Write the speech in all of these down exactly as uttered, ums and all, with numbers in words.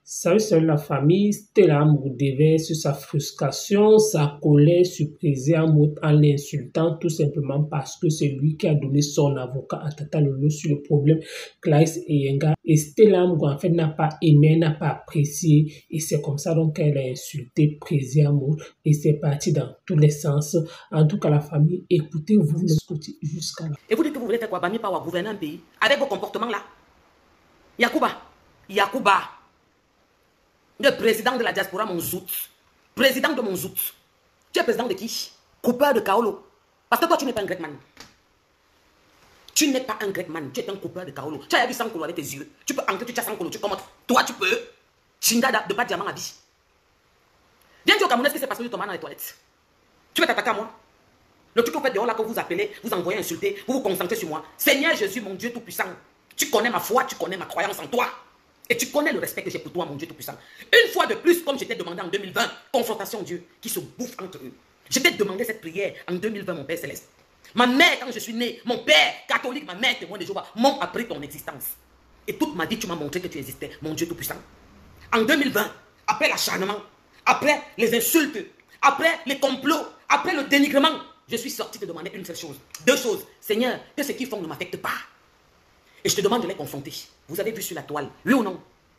Salut, salut la famille, Stella Amour déverse sa frustration, sa colère sur Président Mout en l'insultant tout simplement parce que c'est lui qui a donné son avocat à Tata Lolo sur le problème Clarisse et Yenga. Et Stella Amour en fait n'a pas aimé, n'a pas apprécié et c'est comme ça donc qu'elle a insulté Président Mout et c'est parti dans tous les sens. En tout cas la famille, écoutez-vous jusqu'à là. Et vous dites que vous voulez faire quoi? Bami Pawa, gouverner un pays avec vos comportements là. Yacouba, Yacouba. Le président de la diaspora, mon zout. Président de mon zout. Tu es président de qui? Coupeur de Kaolo. Parce que toi, tu n'es pas un Grekman. Tu n'es pas un Grekman. Tu es un coupeur de Kaolo. Tu as vu Sankolo avec tes yeux. Tu peux entrer, tu as Sankolo, tu commentes. Toi, tu peux. Chinda de pas diamant à vie. Viens dire au Cameroun, ce qui s'est passé du tomate dans les toilettes. Tu veux t'attaquer à moi? Le truc que vous faites dehors là, que vous appelez, vous envoyez insulter, vous vous concentrez sur moi. Seigneur Jésus, mon Dieu Tout-Puissant. Tu connais ma foi, tu connais ma croyance en toi. Et tu connais le respect que j'ai pour toi, mon Dieu Tout-Puissant. Une fois de plus, comme je t'ai demandé en deux mille vingt, confrontation Dieu qui se bouffe entre eux. Je t'ai demandé cette prière en deux mille vingt, mon Père Céleste. Ma mère, quand je suis né, mon père catholique, ma mère témoin de Jéhovah, m'ont appris ton existence. Et toute ma vie, tu m'as montré que tu existais, mon Dieu Tout-Puissant. En deux mille vingt, après l'acharnement, après les insultes, après les complots, après le dénigrement, je suis sorti te demander une seule chose. Deux choses. Seigneur, que ce qu'ils font ne m'affecte pas. Et je te demande de les confronter. Vous avez vu sur la toile, oui ou non?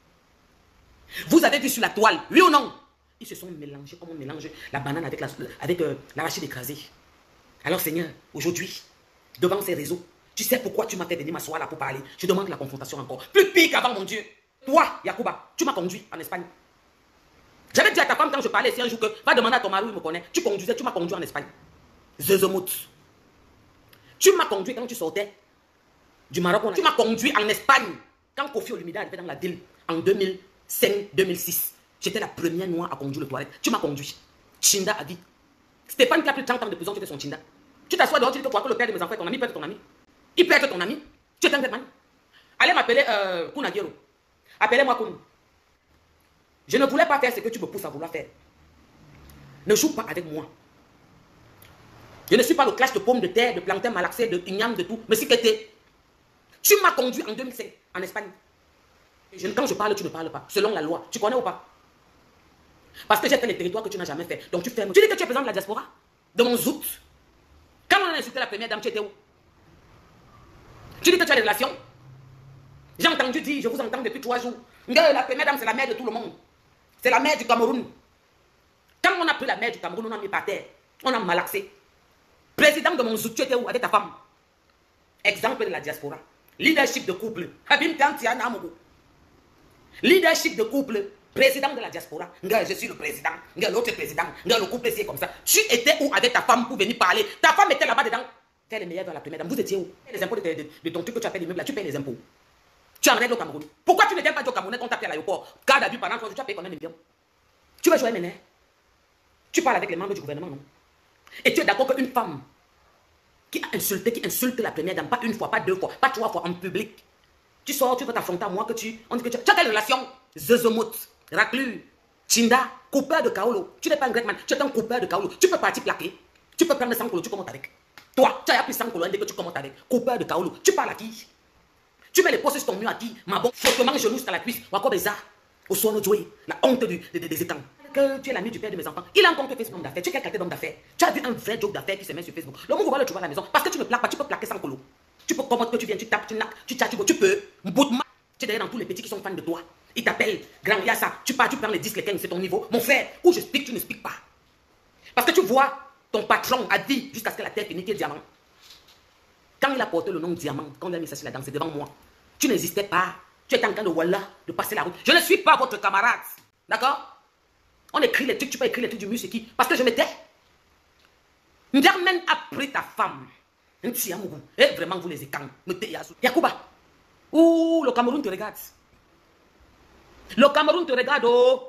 Vous avez vu sur la toile, oui ou non? Ils se sont mélangés comme on mélange la banane avec l'arachide la, avec, euh, écrasé. Alors Seigneur, aujourd'hui, devant ces réseaux, tu sais pourquoi tu m'as fait venir m'asseoir là pour parler. Je demande la confrontation encore. Plus pire qu'avant, mon Dieu. Toi, Yacouba, tu m'as conduit en Espagne. J'avais dit à ta femme quand je parlais ici un jour que va demander à ton mari où il me connaît. Tu conduisais, tu m'as conduit en Espagne. Zezomot. Tu m'as conduit quand tu sortais du Maroc. Tu m'as conduit en Espagne quand Kofi Olumide arrivait dans la ville en deux mille cinq deux mille six. J'étais la première noire à conduire le toilette. Tu m'as conduit. Chinda a dit. Stéphane qui a plus de trente ans de prison, tu étais son Chinda. Tu t'assois dehors, tu dis que, quoi, que le père de mes enfants est ton ami, il peut être ton ami. Il peut être ton ami. Tu es un Gretman. Allez m'appeler euh, Kounagiro. Appelez-moi Koun. Je ne voulais pas faire ce que tu me pousses à vouloir faire. Ne joue pas avec moi. Je ne suis pas le clash de pommes de terre, de plantain malaxé, de igname, de tout. Mais si que t'es. Tu m'as conduit en deux mille cinq en Espagne. Je, quand je parle, tu ne parles pas. Selon la loi. Tu connais ou pas? Parce que j'ai fait les territoires que tu n'as jamais fait. Donc tu fermes. Tu dis que tu es président de la diaspora? De mon zout. Quand on a insulté la première dame, tu étais où? Tu dis que tu as des relations? J'ai entendu dire, je vous entends depuis trois jours. La première dame, c'est la mère de tout le monde. C'est la mère du Cameroun. Quand on a pris la mère du Cameroun, on a mis par terre. On a malaxé. Président de mon zout, tu étais où avec ta femme? Exemple de la diaspora. Leadership de couple. Leadership de couple. Président de la diaspora. Je suis le président. L'autre président. Le couple c'est comme ça. Tu étais où avec ta femme pour venir parler? Ta femme était là-bas dedans. Elle est meilleure dans la première dame. Vous étiez où? Les impôts de, de, de ton truc que tu appelles l'immeuble là, tu payes les impôts. Tu en règles au Cameroun. Pourquoi tu ne viens pas au Cameroun quand tu appelles à l'aéroport? Garde à vue pendant trois jours, tu as payé combien de millions? Tu vas jouer maintenant. Tu parles avec les membres du gouvernement, non? Et tu es d'accord qu'une femme qui a insulté, qui insulte la première dame, pas une fois, pas deux fois, pas trois fois, en public. Tu sors, tu veux t'affronter à moi, que tu... On dit que tu, tu as quelle relation? Zezomot, raclure, Chinda, coupeur de Kaolo. Tu n'es pas un Grekman, tu es un coupeur de Kaolo. Tu peux partir plaquer. Tu peux prendre le Sankolo, tu commentes avec. Toi, tu as appris Sankolo, dès que tu commentes avec. Coupeur de Kaolo. Tu parles à qui? Tu mets les postes sur ton mur à qui? Ma bon, fautement genou sur la cuisse. Ou encore bizarre. Au soir, jouer. La honte du, des, des étangs. Que tu es l'ami du père de mes enfants. Il a un compte Facebook d'affaires. Tu es quel qualité d'homme d'affaires? Tu as vu un vrai joke d'affaires qui se met sur Facebook. Le monde va le trouver à la maison. Parce que tu ne plaques pas, tu peux plaquer sans colo. Tu peux comment que tu viens, tu tapes, tu naques, tu tchatches, tu peux. Tu es derrière dans tous les petits qui sont fans de toi. Ils t'appellent, grand Yassa. Tu pars, tu prends les dix, les quinze, c'est ton niveau. Mon frère, où je explique, tu ne expliques pas. Parce que tu vois, ton patron a dit jusqu'à ce que la terre finisse, qui est diamant. Quand il a porté le nom diamant, quand il a mis ça sur la dent, c'est devant moi. Tu n'existais pas. Tu étais en train de voilà, de passer la route. Je ne suis pas votre camarade. D'accord? On écrit les trucs, tu peux écrire les trucs du mur, c'est qui? Parce que je m'étais. Ndiamen a pris ta femme. Et vraiment, vous les écans. Yacouba. Ouh, le Cameroun te regarde. Le Cameroun te regarde, oh.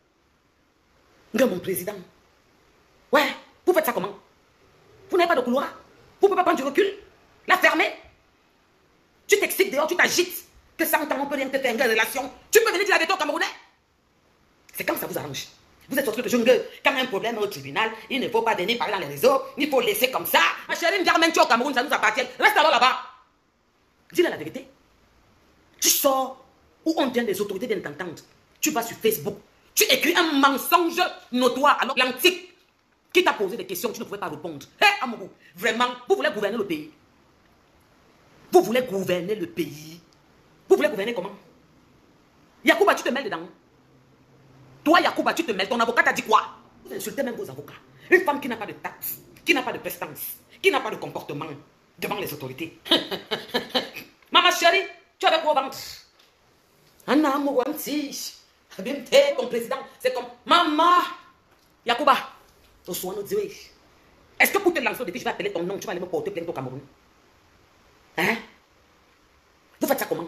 Mon président. Ouais, vous faites ça comment? Vous n'avez pas de couloir? Vous ne pouvez pas prendre du recul? La fermer? Tu t'excites dehors, tu t'agites. Que ça, on peut rien te faire une relation. Tu peux venir dire la vérité au Camerounais. C'est quand ça vous arrange. Vous êtes sorti de jeune gueule. Quand il y a un problème au tribunal, il ne faut pas venir parler dans les réseaux. Il faut laisser comme ça. Ma chérie, me tu es au Cameroun, ça nous appartient. Reste alors là-bas. Dis-le la vérité. Tu sors où on vient des autorités viennent t'entendre. tu vas sur Facebook, tu écris un mensonge notoire alors l'antique qui t'a posé des questions, tu ne pouvais pas répondre. Hé, hey, Amourou, vraiment, vous voulez gouverner le pays? Vous voulez gouverner le pays? Vous voulez gouverner comment? Yacouba, tu te mêles dedans. Toi, Yacouba, tu te mêles. Ton avocat t'a dit quoi? Vous insultez même vos avocats. Une femme qui n'a pas de tact, qui n'a pas de prestance, qui n'a pas de comportement devant les autorités. Maman chérie, tu avais quoi au ventre? Anna Mouanti, Bimte, ton président, c'est comme maman. Yacouba, est-ce que pour te lancer au défi, je vais appeler ton nom, tu vas aller me porter plainte au Cameroun? Hein? Vous faites ça comment?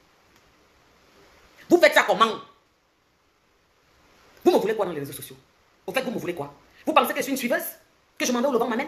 Vous faites ça comment? Vous me voulez quoi dans les réseaux sociaux? Au fait, vous me voulez quoi? Vous pensez que je suis une suiveuse? Que je m'en vais au Levant m'amène?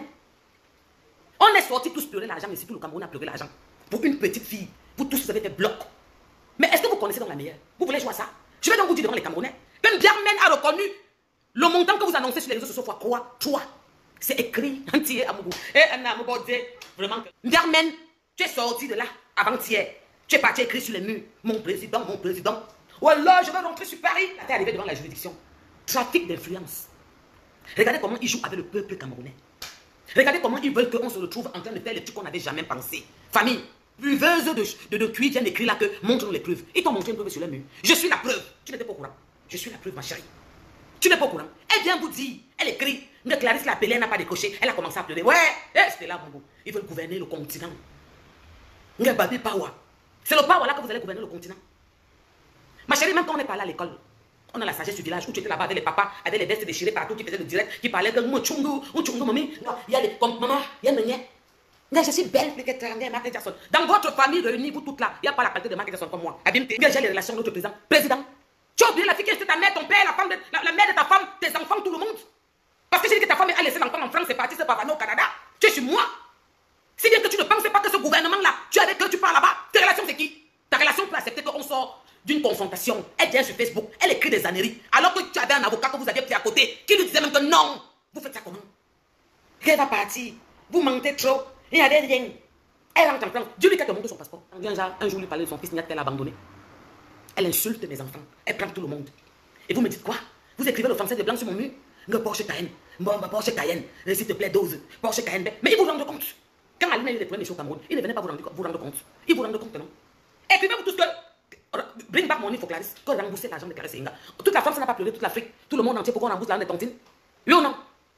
On est sortis tous pleurer l'argent, ici tout le Cameroun a pleuré l'argent. Pour une petite fille, vous tous vous avez fait bloc. Mais est-ce que vous connaissez donc la meilleure? Vous voulez jouer à ça? Je vais donc vous dire devant les Camerounais qu'un Biarmen a reconnu le montant que vous annoncez sur les réseaux sociaux fois quoi? Toi. C'est écrit entier à Mougou. Et Anna Moubodze, vraiment. Biarmen, tu es sorti de là avant-hier. Tu es parti écrit sur les murs. Mon président, mon président. Oh là, je vais rentrer sur Paris. Là, tu es arrivé devant la juridiction. Trafic d'influence. Regardez comment ils jouent avec le peuple camerounais. Regardez comment ils veulent qu'on se retrouve en train de faire les trucs qu'on n'avait jamais pensé. Famille, buveuse de, de, de cuir vient d'écrire là que montre-nous les preuves. Ils t'ont montré une preuve sur les murs. Je suis la preuve. Tu n'étais pas au courant. Je suis la preuve, ma chérie. Tu n'es pas au courant. Elle vient vous dire, elle écrit, que Clarisse l'a appelée, elle n'a pas décoché. Elle a commencé à pleurer. Ouais, c'était là, Bongo. Ils veulent gouverner le continent. C'est le power là que vous allez gouverner le continent. Ma chérie, même quand on est parlé à l'école, on a la sagesse du village où tu étais là-bas avec les papas, avec les vestes déchirées partout, qui faisaient le direct, qui parlaient de mon tchungu, mon tchungu, mamie. Il y a des comme maman, il y a une je suis belle, Michael Jackson. Dans votre famille réunie, vous toutes là, il n'y a pas la qualité de Michael Jackson comme moi. J'ai les relations de notre président. Président, tu as oublié la fille qui était ta mère, ton père, la, femme de, la, la mère de ta femme, tes enfants, tout le monde. Parce que j'ai dit que ta femme a laissé l'enfant en France, c'est parti, c'est pas au Canada. Tu es chez moi. Si bien que tu ne pensais pas que ce gouvernement-là, tu es avec eux, tu parles là-bas. Tes relations, c'est qui? Ta relation peut accepter qu'on sort d'une confrontation. Elle vient sur Facebook, elle écrit des âneries. Alors que tu avais un avocat que vous aviez pris à côté, qui lui disait même que non. Vous faites ça comment? Elle va partir. Vous mentez trop. Il n'y avait rien. Elle rentre en France. Dieu lui qu'elle te montre son passeport. Un jour, lui parlait de son fils, Niat, qu'elle a abandonné. Elle insulte mes enfants. Elle prend tout le monde. Et vous me dites quoi? Vous écrivez le français de blanc sur mon mur? Porsche Cayenne. Porsche Cayenne. S'il te plaît, dose. Porsche Cayenne. Mais il vous rend compte. Quand Aline a eu des problèmes au Cameroun, il ne venait pas vous rendre, vous rendre compte. Il vous rend compte, non? Écrivez-vous tous que. Bring back money for Clarisse. Quand rembourser l'argent de Clarisse Inga. Toute la France n'a pas pleuré, toute l'Afrique, tout le monde entier pour qu'on rembourse l'argent de tontine. Oui ou non?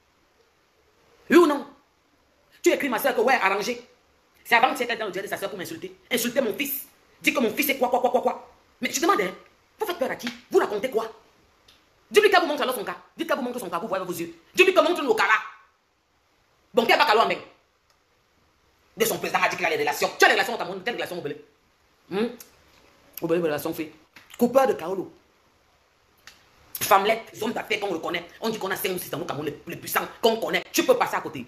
Oui ou non? Tu écris ma soeur que ouais, arrangé. C'est avant que tu étais dans le diable de sa soeur pour m'insulter. Insulter mon fils. Dis que mon fils est quoi, quoi, quoi, quoi, quoi. Mais je demande, hein, vous faites peur à qui? Vous racontez quoi? Dis-lui qu'elle vous montre alors son cas. Dites qu'elle vous montre son cas, vous voyez vos yeux. Dis-lui qu'elle montre le cas là. Bon, qu'elle va calo en mec. De son président a dit qu'il a les relations. Tu as les relations au Cameroun, quelle relation au Belé? Hum? Au Belé, relation fait. Coupeur de Kaolo. Femmelette, zone d'affaires qu'on reconnaît. On dit qu'on a cinq ou six dans le Cameroun, les, les puissants qu'on connaît. Tu peux passer à côté.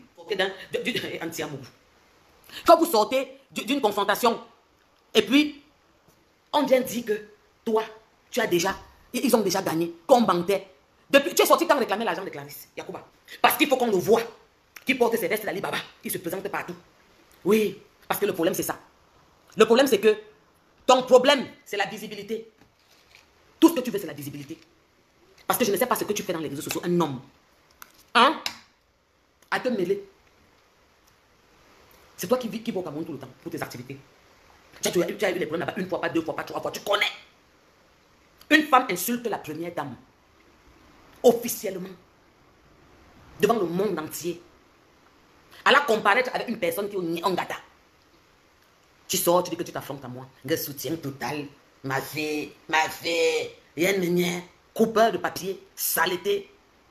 Quand vous sortez d'une confrontation, et puis, on vient dire que toi, tu as déjà, ils ont déjà gagné, qu'on bantait. Depuis, tu es sorti quand réclamer l'argent de Clarisse, Yacouba. Parce qu'il faut qu'on le voit, qui porte ses vestes d'Ali Baba, qui se présente partout. Oui, parce que le problème c'est ça. Le problème c'est que ton problème c'est la visibilité. Tout ce que tu veux c'est la visibilité. Parce que je ne sais pas ce que tu fais dans les réseaux sociaux, un homme. Hein? À te mêler. C'est toi qui vis, qui vas au Cameroun tout le temps pour tes activités. Tu as, tu as, tu as eu les problèmes là-bas une fois, pas deux fois, pas trois fois, tu connais. Une femme insulte la première dame. Officiellement. Devant le monde entier. Elle a comparé avec une personne qui est au Ngata. Tu sors, tu dis que tu t'affrontes à moi. Un soutien total. Ma fille, ma fille, rien de rien. Coupeur de papier, saleté.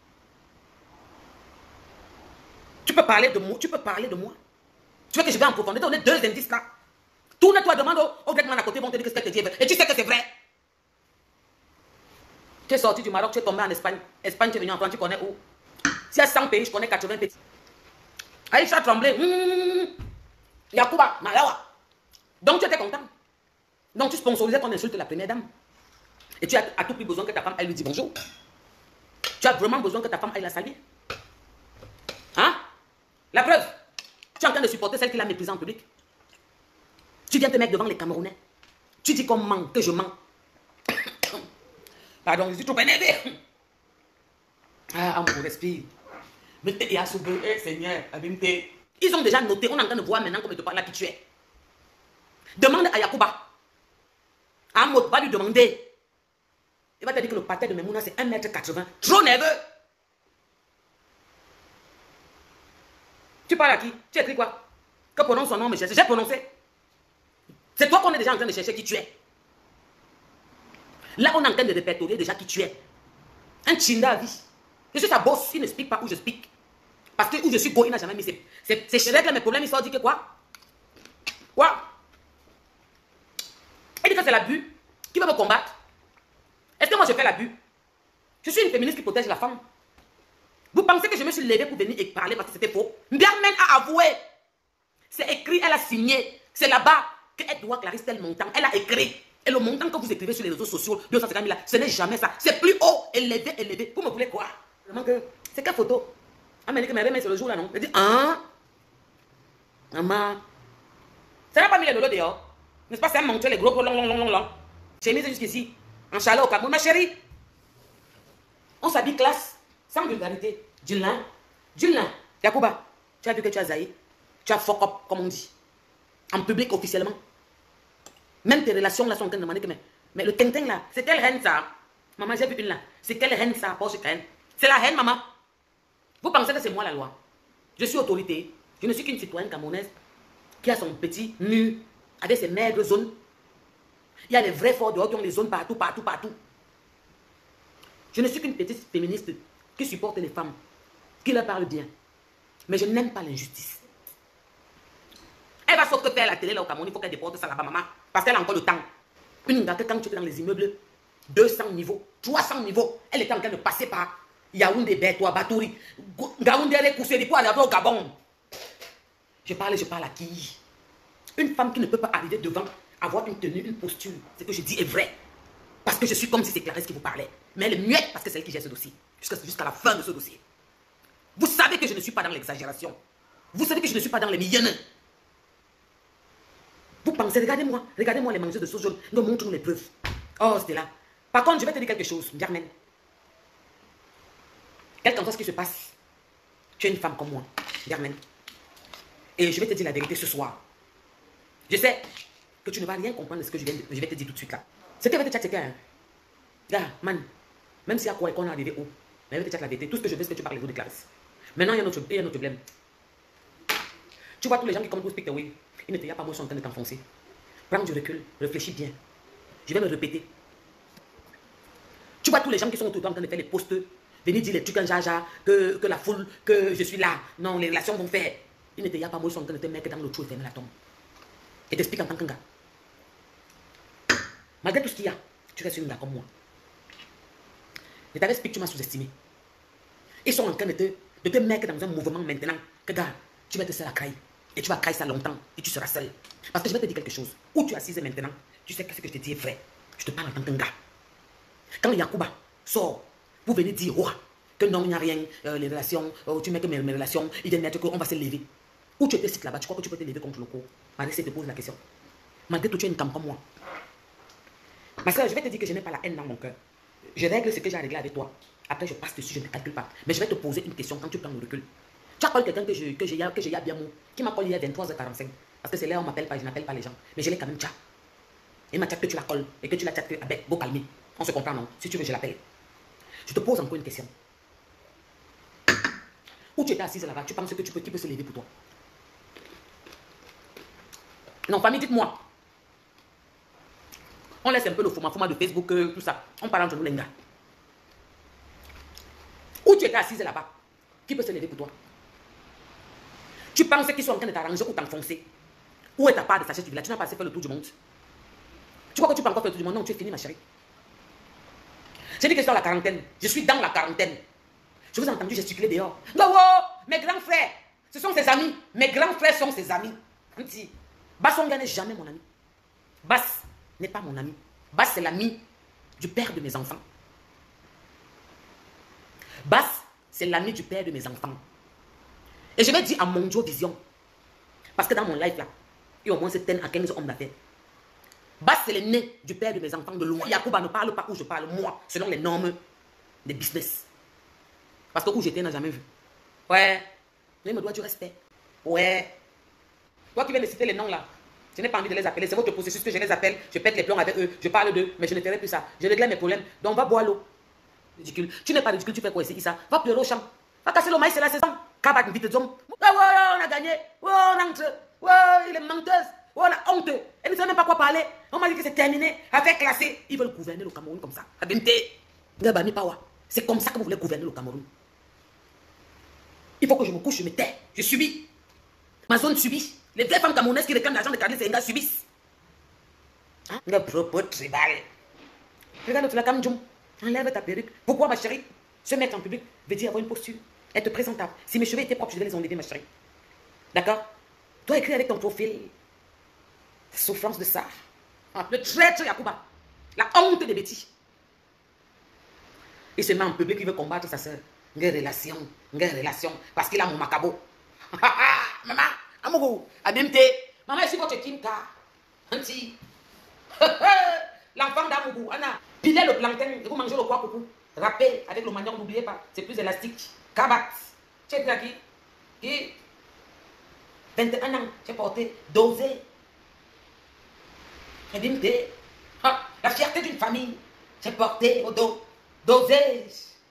Tu peux parler de moi, tu peux parler de moi. Tu veux que je vais en profondeur, on est deux indices là. Tourne-toi, demande au, au gars à côté, vont te dire que ce qu'elle te dit est vrai. Et tu sais que c'est vrai. Tu es sorti du Maroc, tu es tombé en Espagne. Espagne, tu es venu en France, tu connais où? S'il y a cent pays, je connais quatre-vingts pays. Aïcha tremblé. Mmh. Yacouba, Malawa. Donc tu étais content. Donc tu sponsorisais qu'on insulte la première dame. Et tu as à tout prix besoin que ta femme aille lui dire bonjour. Tu as vraiment besoin que ta femme aille la saluer. Hein? La preuve. Tu es en train de supporter celle qui l'a méprisée en public. Tu viens te mettre devant les Camerounais. Tu dis qu'on ment, que je mens. Pardon, je suis trop énervé. Ah, mon respire. Eh, Seigneur, ils ont déjà noté, on est en train de voir maintenant comme je te parle là qui tu es. Demande à Yacouba. Amoud va lui demander. Il va te dire que le pâté de Memouna c'est un mètre quatre-vingts. Trop nerveux. Tu parles à qui? Tu écris quoi? Que prononce son nom, me chercher. J'ai prononcé. C'est toi qu'on est déjà en train de chercher qui tu es. Là, on est en train de répertorier déjà qui tu es. Un chinda à vie. Je suis sa boss, il ne explique pas où je explique. Parce que où je suis go, il n'a jamais mis ses, ses, ses chérettes là, mes problèmes, ils sont dit que quoi? Quoi? Il dit que c'est l'abus qui va me combattre. Est-ce que moi je fais l'abus? Je suis une féministe qui protège la femme. Vous pensez que je me suis levée pour venir et parler parce que c'était faux? Mbiarmen a avoué. C'est écrit, elle a signé. C'est là-bas qu'elle doit Clarisse tel montant. Elle a écrit. Et le montant que vous écrivez sur les réseaux sociaux, deux cent cinquante mille là, ce n'est jamais ça. C'est plus haut, élevé, élevé. Vous me voulez quoi? C'est quelle photo? Ah, mais elle dit que c'est le jour là, non? Elle dit, hein? Maman. Ça n'a pas mis les lolos dehors. N'est-ce pas? C'est un manteau, les gros, long, long, long, long, long. J'ai mis jusqu'ici. En chaleur au Cameroun. Ma chérie, on s'habille classe, sans vulgarité. Djulin, Djulin, Yacouba, tu as vu que tu as zaï. Tu as fuck up, comme on dit. En public, officiellement. Même tes relations là sont en train de demander que mais, mais le tintin là, c'est quelle reine ça? Maman, j'ai vu une là. C'est quelle reine ça? Porsche Cayenne. C'est la reine, maman. Vous pensez que c'est moi la loi? Je suis autorité. Je ne suis qu'une citoyenne camerounaise qui a son petit mur avec ses maigres zones. Il y a les vrais forts dehors qui ont les zones partout, partout, partout. Je ne suis qu'une petite féministe qui supporte les femmes, qui leur parle bien. Mais je n'aime pas l'injustice. Elle va sauf que faire la télé là au Cameroun, il faut qu'elle déporte ça là-bas, maman. Parce qu'elle a encore le temps. Une gars, quand tu étais dans les immeubles, deux cents niveaux, trois cents niveaux, elle était en train de passer par Yaoundé, Bertoua, Batouri, Gaoundé, elle est couchée pour aller au Gabon. Je parle, je parle à qui? Une femme qui ne peut pas arriver devant, avoir une tenue, une posture. Ce que je dis est vrai. Parce que je suis comme si c'est Clarisse qui vous parlait. Mais elle est muette parce que c'est elle qui gère ce dossier. Jusqu'à jusqu'à la fin de ce dossier. Vous savez que je ne suis pas dans l'exagération. Vous savez que je ne suis pas dans les millions. Vous pensez, regardez-moi, regardez-moi les mangeurs de sauce jaune. Nous montrons les preuves. Oh, c'était là. Par contre, je vais te dire quelque chose, Germaine. Quel qu'en soit ce qui se passe, tu es une femme comme moi, Germaine. Et je vais te dire la vérité ce soir. Je sais que tu ne vas rien comprendre de ce que je, viens de, je vais te dire tout de suite là. C'était avec te chat, hein. Gars, man, même si à quoi qu'on est arrivé où, mais avec te chat la vérité, tout ce que je veux, c'est que tu parles les mots de Clarisse. Maintenant, il y a un autre, il y a un autre problème. Tu vois tous les gens qui commencent à speak the way, ils ne te disent pas moi, je suis en train de t'enfoncer. Prends du recul, réfléchis bien. Je vais me répéter. Tu vois tous les gens qui sont autour de toi en train de faire les posts, venir dire les trucs en jaja, que, que la foule, que je suis là. Non, les relations vont faire. Ils ne te disent pas moi, je suis en train de te mettre dans le trou et fermer la tombe. Et t'explique en tant qu'un gars. Malgré tout ce qu'il y a, tu restes une gars comme moi. Je t'avais expliqué que tu m'as sous-estimé. Ils sont en train de te, de te mettre dans un mouvement maintenant. Que gars, tu vas te seul à crailler. Et tu vas crailler ça longtemps. Et tu seras seul. Parce que je vais te dire quelque chose. Où tu es assise maintenant, tu sais que ce que je te dis est vrai. Je te parle en tant qu'un gars. Quand Yacouba sort, vous venez dire, oh, que non, il n'y a rien, euh, les relations, euh, tu mets que mes, mes relations, ils viennent mettre qu'on va se lever. Où tu étais site là-bas, tu crois que tu peux te lever contre le cours? Marissa te pose la question. Malgré tout, tu es une femme comme moi. Ma soeur, je vais te dire que je n'ai pas la haine dans mon cœur. Je règle ce que j'ai à régler avec toi. Après, je passe dessus, je ne calcule pas. Mais je vais te poser une question quand tu prends le recul. Tu as collé quelqu'un que j'ai que j'ai que j'ai bien mou, qui m'a collé il y a vingt-trois heures quarante-cinq. Parce que c'est là où on m'appelle pas, je n'appelle pas les gens. Mais je l'ai quand même tcha. Et ma tcha que tu la colles et que tu la tcha avec beau calmer. On se comprend, non? Si tu veux, je l'appelle. Je te pose encore une question. Où tu étais assise là-bas, tu penses que tu peux, qui peut se lever pour toi? Non, famille, dites-moi. On laisse un peu le format de Facebook, euh, tout ça. On parle entre nous, les gars. Où tu étais assise là-bas, qui peut se lever pour toi? Tu penses qu'ils sont en train de t'arranger ou t'enfoncer? Où est ta part de sagesse du village? Tu n'as pas assez fait le tour du monde. Tu crois que tu peux encore faire le tour du monde? Non, tu es fini, ma chérie. J'ai dit que je suis dans la quarantaine. Je suis dans la quarantaine. Je vous ai entendu gesticuler dehors. Non, oh, mes grands frères, ce sont ses amis. Mes grands frères sont ses amis. Bassonga n'est jamais mon ami. Bass n'est pas mon ami. Bass, c'est l'ami du père de mes enfants. Bass, c'est l'ami du père de mes enfants. Et je vais dire à Mondio Vision, parce que dans mon live là, il y a au moins sept à quinze hommes d'affaires. Basse, c'est le nez du père de mes enfants de loin. Yacouba ne parle pas où je parle, moi, selon les normes des business. Parce que où j'étais, n'a jamais vu. Ouais. Mais il me doit du respect. Ouais. Toi qui viens de citer les noms là, je n'ai pas envie de les appeler. C'est votre processus que je les appelle. Je pète les plombs avec eux. Je parle d'eux. Mais je ne ferai plus ça. Je réglais mes problèmes. Donc va boire l'eau. Ridicule. Tu n'es pas ridicule. Tu fais quoi ici, Issa? Va pleurer au champ. Va casser le maïs, c'est la saison. Kabat, vite, d'homme. Ouais, ouais, on a gagné. Ouais, on entre. Ouais, il est menteuse. Ouais, on a honte. Elle ne sait même pas quoi parler. On m'a dit que c'est terminé. Affaire classée. Ils veulent gouverner le Cameroun comme ça. C'est comme ça que vous voulez gouverner le Cameroun. Il faut que je me couche, je me tais. Je subis. Ma zone subit. Les vraies femmes camerounaises qui réclament l'argent de Carlis et Enga subissent. Hein? Le propos tribal. Regarde, tu la Kamjoum. Enlève ta perruque. Pourquoi, ma chérie? Se mettre en public veut dire avoir une posture. Être présentable. Si mes cheveux étaient propres, je devais les enlever, ma chérie. D'accord? Toi, écris avec ton profil. Souffrance de ça. Ah, le traître Yacouba. La honte des bêtises. Il se met en public, il veut combattre sa soeur. Une relation. Une relation. Parce qu'il a mon macabo. Maman, amoureux, à même té. Maman, je suis votre Kimka. Anti. L'enfant d'Amougou, Anna. Pilez le plantain, et vous mangez le quoi, coucou. Râpez avec le manioc, n'oubliez pas. C'est plus élastique. Kabat. Tu es qui? Qui? vingt et un ans, j'ai porté dosé. J'ai ah, la fierté d'une famille. J'ai porté au dos. Dosé.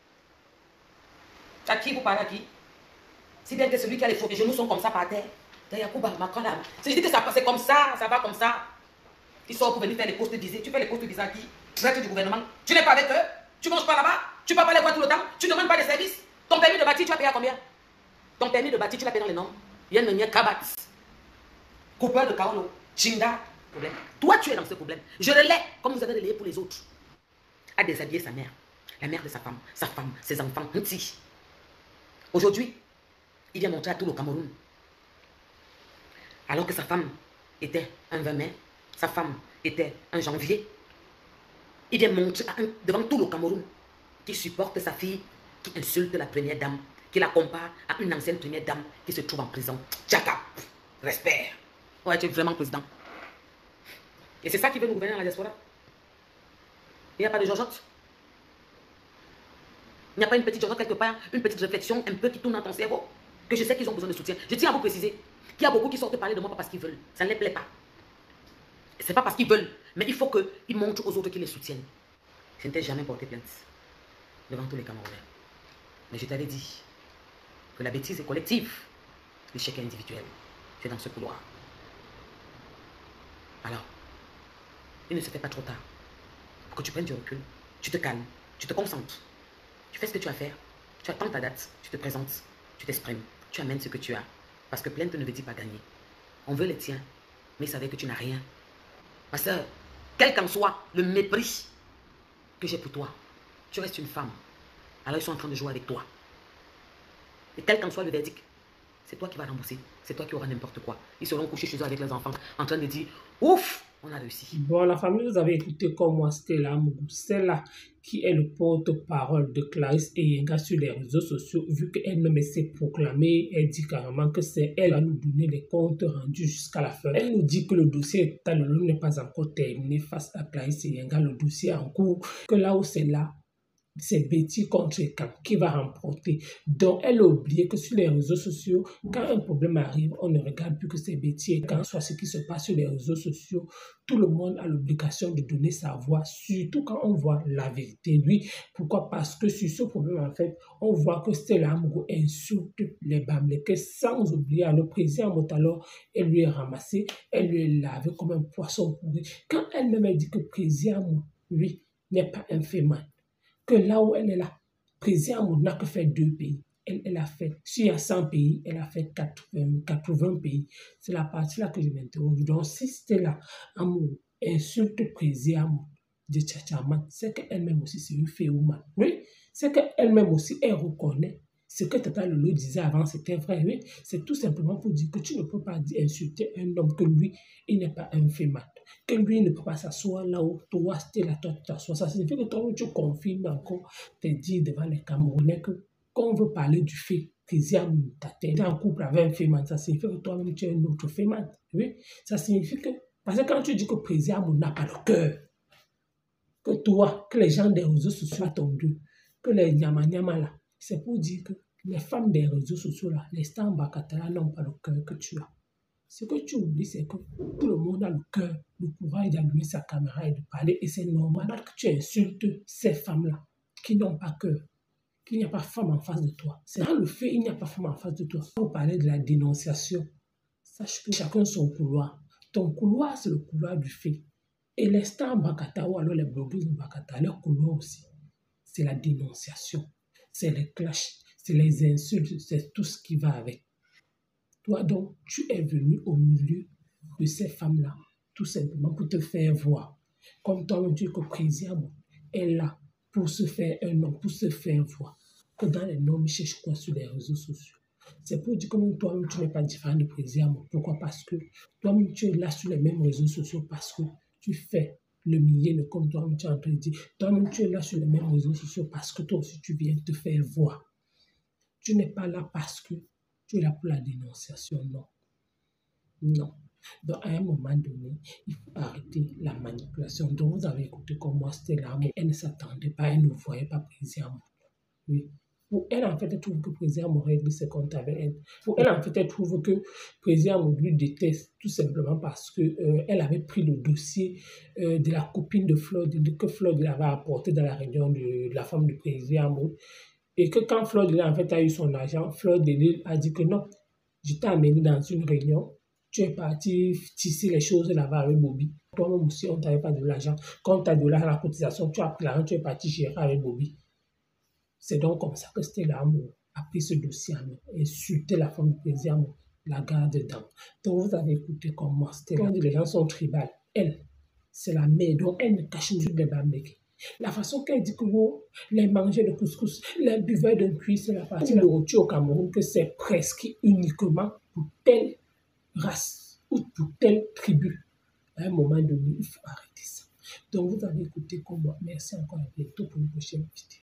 À qui vous parlez à qui? Si bien que celui qui a les faux, les genoux sont comme ça par terre. Yacouba, Macron là. Si je dis que ça c'est comme ça, ça va comme ça. Ils sortent pour venir faire les postes visés. Tu fais les postes visés à qui? Traite du gouvernement. Tu n'es pas avec eux. Tu manges pas là-bas. Tu ne vas pas les voir tout le temps. Tu ne demandes pas de services. Ton permis de bâtir, tu vas payer à combien? Ton permis de bâtir, tu l'as payé dans les normes. Yann Meunier Kabat. Coupeur de Kaolo. Chinda. Problème. Toi, tu es dans ce problème. Je le lais comme vous avez relayé pour les autres. A déshabillé sa mère. La mère de sa femme. Sa femme. Ses enfants. Petit. Aujourd'hui, il vient montrer à tout le Cameroun. Alors que sa femme était un vingt mai, sa femme était un janvier, il vient montrer un, devant tout le Cameroun qu'il supporte sa fille qui insulte la première dame, qui la compare à une ancienne première dame qui se trouve en prison. Tchaka, respect. Ouais, tu es vraiment président. Et c'est ça qui veut nous gouverner dans la diaspora. Il n'y a pas de Georgette. Il n'y a pas une petite Georgette quelque part, une petite réflexion un peu qui tourne dans ton cerveau. Que je sais qu'ils ont besoin de soutien. Je tiens à vous préciser qu'il y a beaucoup qui sortent parler de moi pas parce qu'ils veulent. Ça ne les plaît pas. C'est pas parce qu'ils veulent. Mais il faut qu'ils montrent aux autres qu'ils les soutiennent. Je ne t'ai jamais porté plainte devant tous les Camerounais. Mais je t'avais dit que la bêtise est collective. L'échec est individuel. Tu es dans ce couloir. Alors, il ne se fait pas trop tard pour que tu prennes du recul. Tu te calmes. Tu te concentres. Tu fais ce que tu as à faire. Tu attends ta date. Tu te présentes. Tu t'exprimes. Tu amènes ce que tu as. Parce que plainte ne veut dire pas gagner. On veut les tiens, mais ils savaient que tu n'as rien. Ma soeur, quel qu'en soit le mépris que j'ai pour toi, tu restes une femme. Alors ils sont en train de jouer avec toi. Et quel qu'en soit le verdict, c'est toi qui vas rembourser. C'est toi qui auras n'importe quoi. Ils seront couchés chez eux avec leurs enfants, en train de dire, ouf, on a réussi. Bon, la famille, vous avez écouté comme moi, Stella Amougou. C'est là qui est le porte-parole de Clarisse Eyenga sur les réseaux sociaux, vu qu'elle-même s'est proclamée, elle dit carrément que c'est elle à nous donner les comptes rendus jusqu'à la fin. Elle nous dit que le dossier Talolo n'est pas encore terminé face à Clarisse Eyenga, le dossier en cours, que là où c'est là, c'est Betty contre Camp qui va remporter. Donc, elle a oublié que sur les réseaux sociaux, quand un problème arrive, on ne regarde plus que c'est Betty et quand soit ce qui se passe sur les réseaux sociaux, tout le monde a l'obligation de donner sa voix, surtout quand on voit la vérité. Lui, pourquoi? Parce que sur ce problème, en fait, on voit que Stella Amougou insulte les Bamileke sans oublier le président Motalo, elle lui est ramassée, elle lui est lavée comme un poisson pourri. Quand elle-même a dit que le président, lui, n'est pas un féminin, que là où elle est là, président n'a que fait deux pays. Elle, elle a fait, s'il y a cent pays, elle a fait quatre-vingts, quatre-vingts pays. C'est la partie là que je m'interroge. Donc, si c'était là, Amour insulte président de Tchatchaman, c'est qu'elle-même aussi, c'est une féoumane. Oui, c'est qu'elle-même aussi, elle reconnaît ce que Tata Lolo disait avant, c'était vrai. Oui, c'est tout simplement pour dire que tu ne peux pas dire, insulter un homme que lui, il n'est pas un féminin. Que lui il ne peut pas s'asseoir là où toi, c'était là, toi, tu t'assois. Ça signifie que toi, tu confirmes encore tes dires devant les Camerounais que quand on veut parler du fait que tu es en couple avec un féminin, ça signifie que toi-même, tu es un autre féminin. Oui, ça signifie que Parce que quand tu dis que président n'a pas de cœur, que toi, que les gens des réseaux sociaux attendus, que les nyama nyama là, c'est pour dire que les femmes des réseaux sociaux là, les stars Bakatala n'ont pas le cœur que tu as. Ce que tu oublies, c'est que tout le monde a le cœur, le courage d'allumer sa caméra et de parler. Et c'est normal que tu insultes ces femmes-là qui n'ont pas cœur, qu'il n'y a pas femme en face de toi. C'est dans le fait qu'il n'y a pas femme en face de toi. On parlait de la dénonciation. Sache que chacun son couloir. Ton couloir, c'est le couloir du fait. Et les stars Bakata ou alors les blogueuses Bakata, leur couloir aussi, c'est la dénonciation, c'est les clashs, c'est les insultes, c'est tout ce qui va avec. Toi donc, tu es venu au milieu de ces femmes-là, tout simplement pour te faire voir. Comme toi-même, tu es que président est là pour se faire un nom, pour se faire voir. Que dans les noms, je cherche quoi sur les réseaux sociaux. C'est pour dire que toi-même, tu n'es pas différent de président. Pourquoi? Parce que toi-même, tu es là sur les mêmes réseaux sociaux parce que tu fais le millier, comme toi-même, tu es en train de dire. Toi-même, tu es là sur les mêmes réseaux sociaux parce que toi aussi, tu viens te faire voir. Tu n'es pas là parce que tu es là pour la dénonciation, non. Non. Donc, à un moment donné, il faut arrêter la manipulation. Donc, vous avez écouté comme moi, c'était là, mais elle ne s'attendait pas, elle ne voyait pas président. Oui. Pour elle, en fait, elle trouve que le président aurait réglé ses comptes avec elle. Pour elle, en fait, elle trouve que le président lui déteste tout simplement parce qu'elle euh, avait pris le dossier euh, de la copine de Flode, que Flode avait apporté dans la réunion de, de la femme du président. Et que quand Flode en fait, a eu son argent, Flode de Lille a dit que non, je t'ai amené dans une réunion, tu es parti tisser les choses là-bas avec Bobby. Toi-même aussi, on ne t'avait pas de l'argent. Quand on t'a donné la cotisation, tu as pris l'argent, tu es parti gérer avec Bobby. C'est donc comme ça que Stella Amo a pris ce dossier à main, insulté la femme du président, la garde dedans. Donc vous avez écouté comment Stella, quand les gens sont tribales, elle, c'est la mère, donc elle ne cache plus les bambés. La façon qu'elle dit que vous, les mangeurs de couscous, les buveurs de cuit, c'est la partie de rôti au Cameroun, que c'est presque uniquement pour telle race ou pour telle tribu. À un moment donné, il faut arrêter ça. Donc vous avez écouté comme moi. Merci encore, à bientôt pour une prochaine vidéo.